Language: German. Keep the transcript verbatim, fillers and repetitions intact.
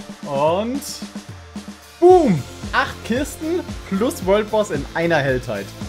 Und... Boom! Acht Kisten plus World Boss in einer Heldheit.